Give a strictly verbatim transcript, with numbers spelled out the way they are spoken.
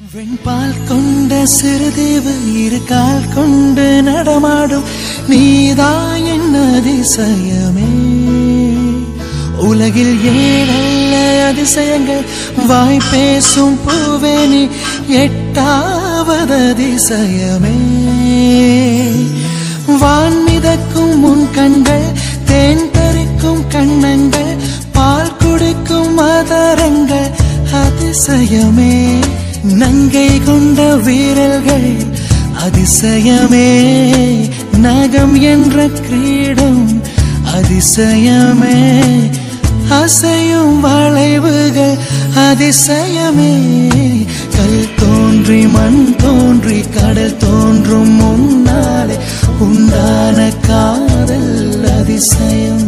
வெண்பால் கொண்ட சிறுதேவு இரு கால் கொண்டு நடமாடும் நீதான் என் அதிசயமே. உலகில் ஏழல்ல அதிசயங்கள் வாய் பேசும் பூவே நீ எட்டாவது அதிசயமே. வான் மிதக்கும் முன் கண்கள் தேன் பறிக்கும் கண்ணங்கள் பால் குடிக்கும் மதரங்கள் அதிசயமே. நங்கை கொண்ட வீரர்கள் அதிசயமே. நகம் என்ற கிரீடம் அதிசயமே. அசையும் வளைவுகள் அதிசயமே. கல் தோன்றி மண் தோன்றி கடல் தோன்றும் முன்னாலே உண்டான காதல் அதிசயம்.